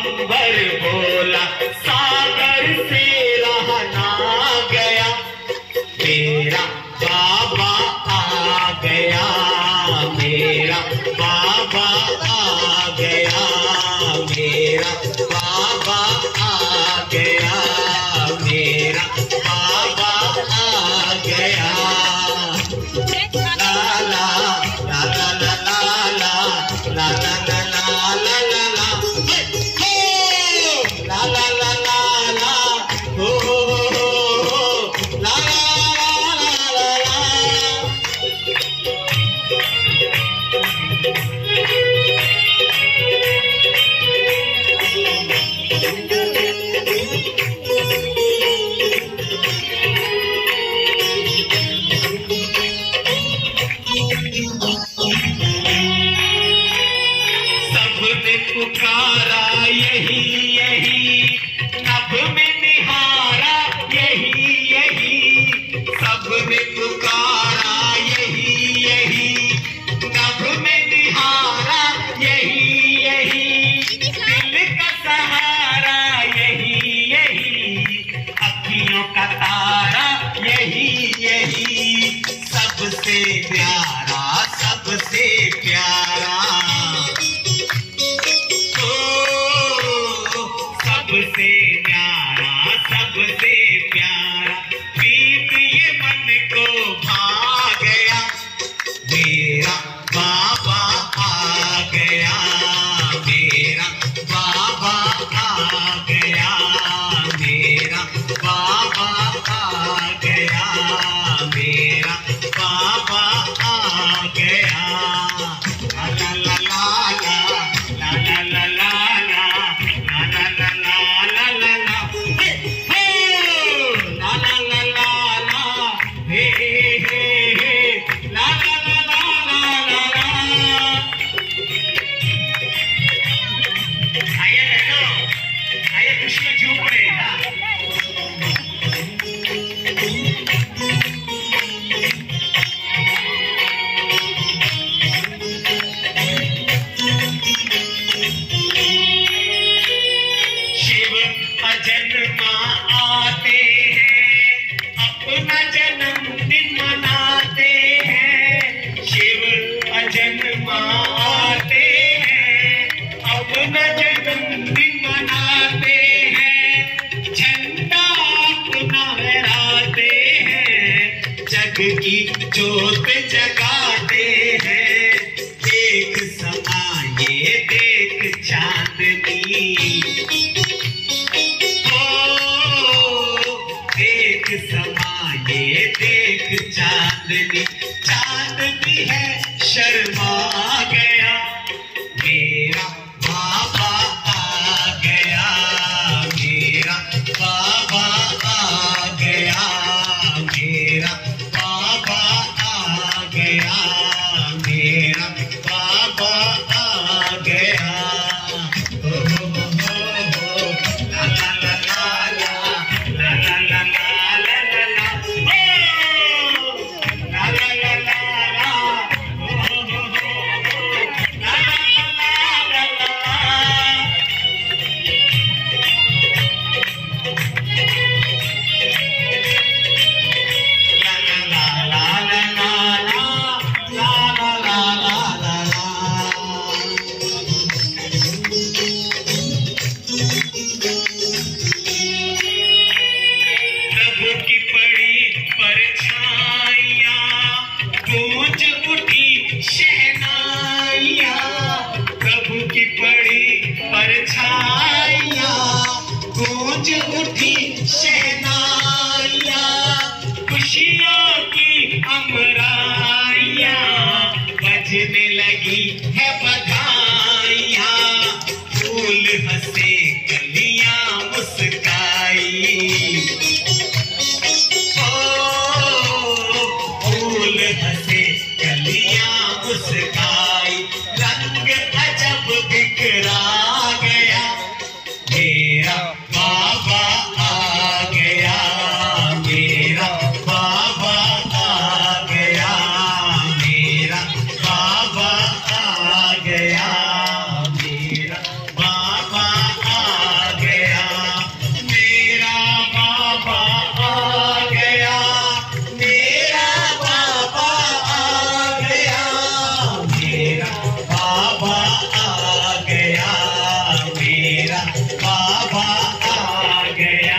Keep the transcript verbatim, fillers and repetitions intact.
अंबर बोला सागर से रह ना गया, मेरा बाबा आ गया, मेरा बाबा आ गया, मेरा बाबा आ गया, मेरा बाबा आ गया। ला ला ला ला ला ला ला ला ला ला ला ला ला ला ला ला ला ला हो ला ला ला ला। सबने पुकारा यही यही, नभ में निहारा यही यही, सबने पुकारा यही यही, नभ में निहारा यही यही, दिल का सहारा यही यही, अखियों का तारा यही यही, सबसे प्यारा सबसे प्यारा, सबसे प्यारा सबसे प्यारा, प्रीत ये मन को भा गया, मेरा बाबा आ गया, मेरा बाबा आ गया, मेरा बाबा आ गया, मेरा बाबा आ गया। ला ला ला ला ला ला ला ला ला ला ला ला हे हे ला ला ला ला ला हे हे हे ला ला ला ला ला ला। आइए बहनों, आइए खुशी में झूम पड़े। जन्मा आते हैं, अपना जन्मदिन मनाते हैं, शिव अजन्मा आते हैं, अपना जन्मदिन मनाते हैं, झंडा अपना लहराते हैं, जग की जोत जगाते हैं, देख समाये देख चांदनी, देख समाये देख चांदनी, चांदनी है शर्मा गया, मेरा बाबा आ गया, मेरा बाबा आ गया, मेरा बाबा आ गया, मेरा बाबा आ गया। हो हो हो हो ला ला ला ला ला ला ला ला। गूंज उठी शहनाइयाँ, खुशियों की अमराइयाँ, बजने लगी है बधाइयाँ, फूल हंसे बाबा आ गया